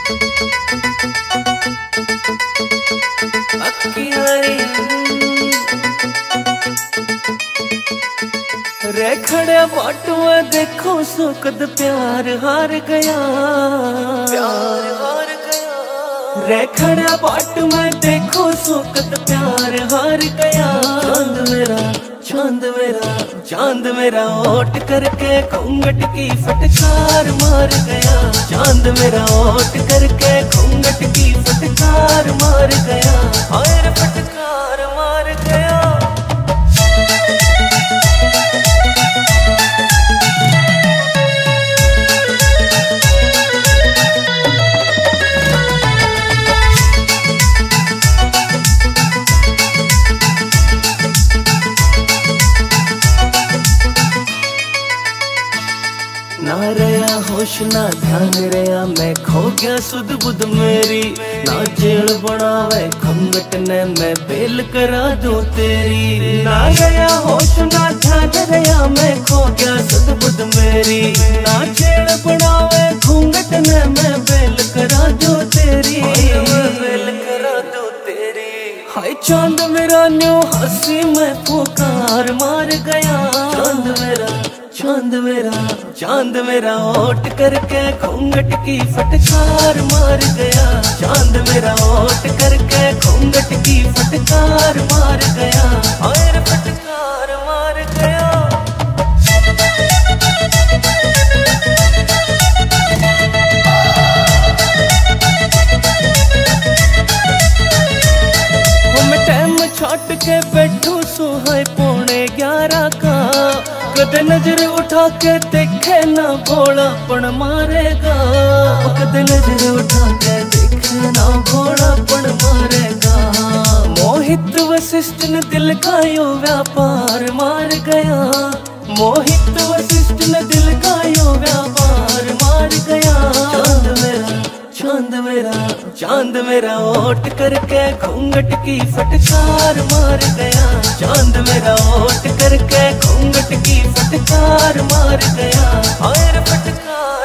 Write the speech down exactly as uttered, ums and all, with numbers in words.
रे खड़े बाटुआ देखो सुकद प्यार हार गया, प्यार हार गया। रे खड़े बाट में देखो सुकद प्यार हार गया। चांद मेरा चांद मेरा चांद मेरा ओट करके घूंघट की फटकार मार गया। चांद मेरा ओट करके घूंघट की फटकार मार गया। और फटकार मार गया। ना रहा होश ना ध्यान रहा, मैं खो गया सुध बुध मेरी। ना जेल बनावे घूंघट ने मैं बेल करा दूं तेरी। ना रहा होश ना ध्यान रहा, मैं खो गया सुध बुध मेरी। ना जेल बनावे घूंघट ने मैं बेल करा दूं तेरी। बेल करा दूं तेरी। हाय चांद मेरा न्यू हंसी में पुकार मार गया। चांद मेरा चांद मेरा चांद मेरा ओट करके घूंघट की फटकार मार गया। चांद मेरा ओट करके घूंघट की फटकार मार गया। और फटकार मार गया। हम टाइम छाट के बैठू सुहाय पौने ग्यारह का। कद नजर उठा के देखे ना भोलापन मारेगा। कद नजर उठा के देखे ना भोलापन मारेगा। मोहित वशिष्ठ ने दिल का यो व्यापार मार गया। मोहित वशिष्ठ ने दिल का यो व्यापार मार गया। चांद मेरा चांद मेरा चांद मेरा ओट करके घूंघट की फटकार मार गया। चांद मेरा ओट करके घूंघट की फटकार मार गया। और फटकार